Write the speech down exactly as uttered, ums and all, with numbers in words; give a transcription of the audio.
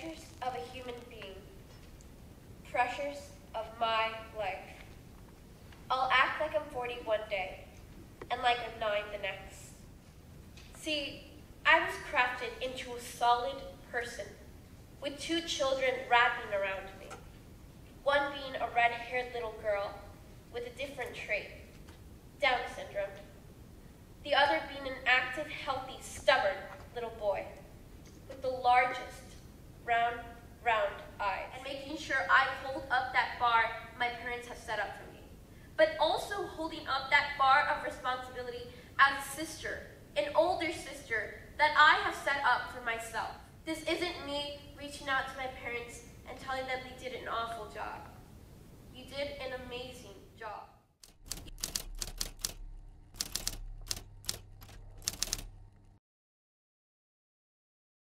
Adventures of a Human Being. Pressures of my life. I'll act like I'm forty one day, and like I'm nine the next. See, I was crafted into a solid person, with two children wrapping around me. One being a red-haired little girl with a different trait, Down syndrome. The other being an active, healthy, stubborn little boy with the largest round, round eyes. And making sure I hold up that bar my parents have set up for me, but also holding up that bar of responsibility as a sister, an older sister that I have set up for myself. This isn't me reaching out to my parents and telling them they did an awful job. You did an amazing job.